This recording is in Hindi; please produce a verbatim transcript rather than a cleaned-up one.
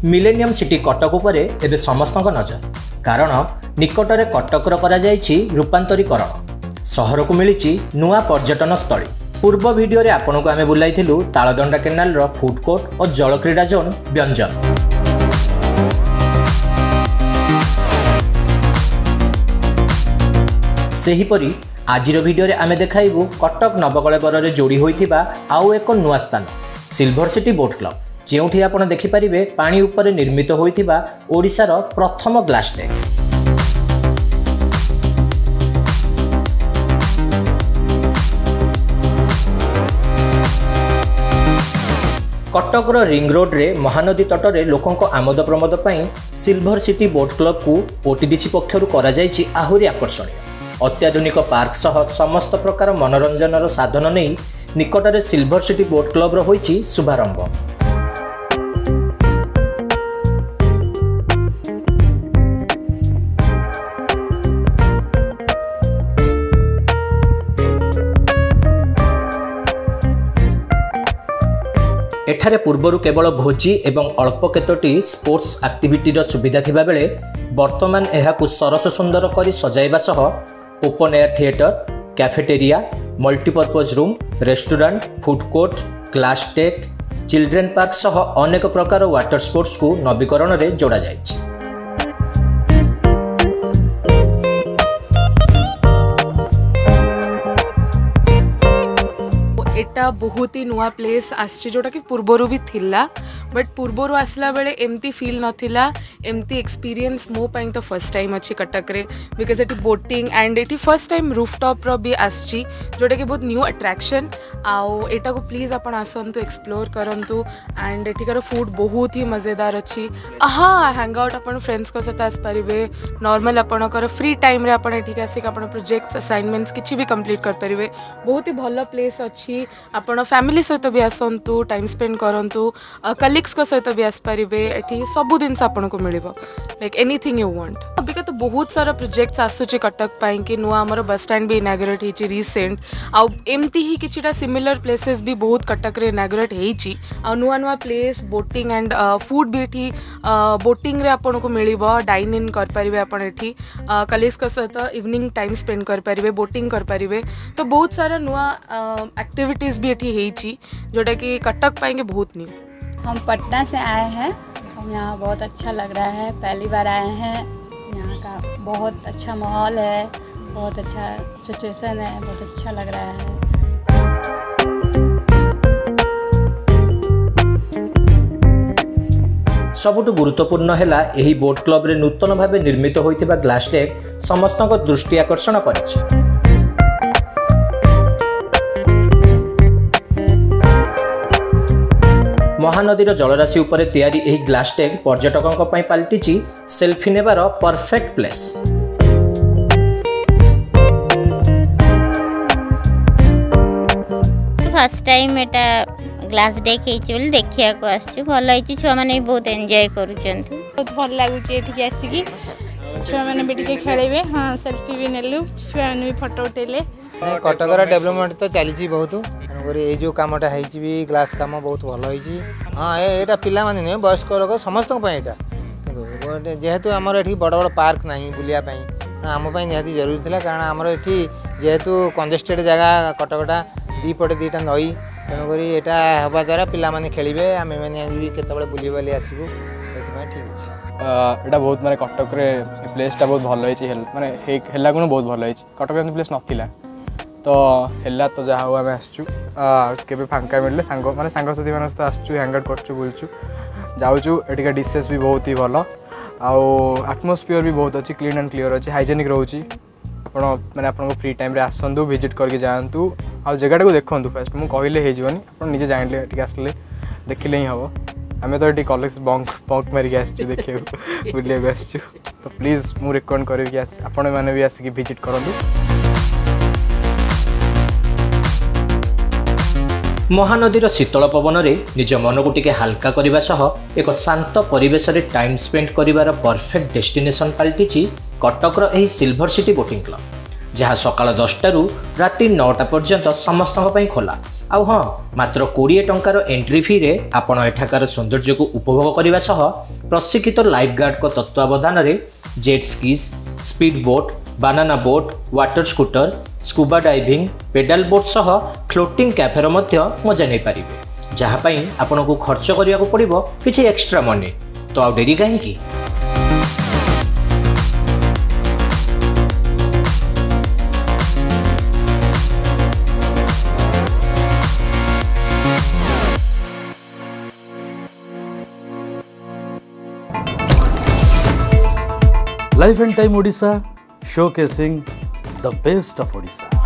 मिलेनियम सिटी कटक उपर एबे समस्तक नजर कारण निकटरे कटकर करा जायछि रूपांतरीकरण सहर को मिली नुआ पर्यटन स्थली। पूर्व वीडियो रे आपन को आमे बुलाइथिलु तालदंडा केनाल रो फूड कोर्ट और जलक्रीड़ा जोन व्यंजन। सेहीपरि आजिर वीडियो रे आमे देखाइबु कटक नवकलेबर रे जोड़ी होइथिबा आउ एक नुआ स्थान सिल्वर सिटी बोट क्लब जेउठी आपण देखि परिबे पानी ऊपर निर्मित होइथिबा ओडिसा रो प्रथम ग्लास डेक। कटक रो रिंग रोड रे महानदी तट रे लोकंको आमोद प्रमोद पई सिल्वर सिटी बोट क्लब को ओटीडीसी पक्षरु करा जायछि आहुरी आकर्षणीय अत्याधुनिक पार्क सह समस्त प्रकार मनोरंजन साधन नहीं निकटरे सिल्वर सिटी बोट क्लब रो होइछि शुभारंभ। एठारे पूर्वरु केवल भोजी एवं अल्प केतोटी स्पोर्ट्स एक्टिविटी सुविधा थिबा बेले वर्तमान एहाकु सरस सुंदर करी सजाइबा सह open air theatre, cafeteria, multipurpose room, restaurant, food court, glass deck, children park सह अनेक प्रकार वाटर स्पोर्ट्स को नवीकरण रे जोड़ा जायछि। एटा बहुत ही नुआ प्लेस आछि जोटा कि पूर्वरु भी थिला बट पूर्वरु आसला बेले एमती फील नथिला एमती एक्सपीरियंस मो पाई तो फर्स्ट टाइम अच्छी कटक रे बिकॉज एटी बोटिंग एंड एटी फर्स्ट टाइम रूफटॉप रो भी आछि जोटा कि बहुत न्यू अट्रैक्शन आउ एटा को प्लीज आपण आसंतु एक्सप्लोर करंतु एंड एटिकार फूड बहुत ही मजेदार अच्छी। हाँ हैंग आउट आपण फ्रेंड्स को सहित आस पारिबे नॉर्मल आपणकर फ्री टाइम रे आपण एटिक आसिक आपण प्रोजेक्ट्स असाइनमेंट्स किछि भी कंप्लीट कर परिबे बहुत ही भलो प्लेस अच्छी। आपण फैमिली सहित भी आसंतु टाइम स्पेंड करंतु कलीग्स को सहित भी आसपारे एटी सब दिन आपन को मिलिबो लाइक एनीथिंग यू वांट। अभी तो बहुत सारा प्रोजेक्ट्स आसुची कटक पाई कि नुआ हमर बस स्टैंड भी इनागुरेट होची रिसेंट आउ एमती ही किछिटा सिमिलर प्लेसेस भी बहुत कटक रे इनागुरेट होची आ नुआ नुआ प्लेस बोटिंग एंड फूड भी एठी बोटिंग रे आपन को मिलिबो डाइन इन कर परिबे आपन एठी कलीग्स को सहित इवनिंग टाइम स्पेंड कर परिबे बोटिंग कर परिबे तो बहुत सारा नुआ एक्टिविटीज भी एठी होची जोटा कि कटक पाएंगे बहुत न्यू। हम पटना से आए हैं हम यहाँ बहुत अच्छा लग रहा है पहली बार आए हैं यहाँ का बहुत अच्छा माहौल है बहुत अच्छा सिचुएशन है बहुत अच्छा लग रहा है। सबुठु गुरुत्वपूर्ण है एही बोट क्लब रे नूतन भाव निर्मित होइथिबा ग्लास डेक समस्तक दृष्टि आकर्षण करिछि। महानदीर जलराशि उपरे तैयारी एही ग्लास डेक पर्यटकों पई पलटिछि सेल्फी नेबार परफेक्ट प्लेस। फर्स्ट टाइम एटा ग्लास डेक हेछि बोली देखिया को आछु भल हेछि छुआ माने बहुत एन्जॉय करूछंती बहुत भल लागुछि एठी आसीकी छुआ माने भी टिके खेलेबे। हां सेल्फी भी नेलु छुआ माने भी फोटो उठेले। कटकर डेवलपमेंट तो चली बहुत ये जो कमटा भी ग्लास कम बहुत भल होती। हाँ ये पिला माने नुहे वयस्क लोक समस्त यहाँ जेहेतु आमर ये बड़ बड़ पार्क ना बुलायापी आमपाई निहाती जरूरी था कारण आमर ये जेहेतु कंजेस्टेड जगह कटकटा दीपटे दीटा नई तेणुक यहाँ हवा द्वारा पिला माने खेलिबे आमे माने भी केतबेले बुली बाली आसीबु ठीक अछि। एटा बहुत माने कटक रे प्लेसटा बहुत भल होई माने हेला गुण बहुत भल होई कटक रे प्लेस नथिला तो हेला तो जहाँ हूँ आम आसचु केबे फांका मिलले सांग माने सांग साथी मान सहित आसचु हैंग आउट करचु बुलचु जाऊचु एटिका डिशेस भी बहुत ही भल आउ एटमॉस्फेयर भी बहुत अच्छी क्लीन एंड क्लियर अच्छी हाइजेनिक रोची आपण माने आपन को फ्री टाइम रे आसंतु विजिट करके जांतु आ जगह को देखंतु फर्स्ट मु कहले हे जीवनी आपण निजे जानिले एटिका आसले देखिले ही हबो आमे तो एटी कॉलेज बंक बंक मारी के आसचु देखियो बुलिया के आसचु तो प्लीज मु रिकमेंड करबी कि आपण माने भी आसी विजिट करंतु। महानदीर शीतल पवन रे निज मन को टिके हल्का करबा सह एक शांत परिवेश रे टाइम स्पेंड करिवार परफेक्ट डेस्टिनेशन पलटिछि कटकर एही सिल्वर सिटी बोटिंग क्लब जहाँ सकाल दसटा रु राति नौटा पर्यंत समस्त खोला आउ हाँ मात्र कोड़े टंकार एंट्री फी रे आपण एठाकार सौंदर्य को उपभोग करने सह प्रशिक्षित लाइफ गार्ड को तत्वावधान में jet skis speed boat banana boat water scooter scuba diving pedal boat सह फ्लोटिंग कैफेर मध्य मजा नहीं पारिबे जहाँपाई आपन को खर्च करने को पड़ो किसी एक्स्ट्रा मनी तो आ डेरी कहीं life and time Odisha showcasing the best of Odisha.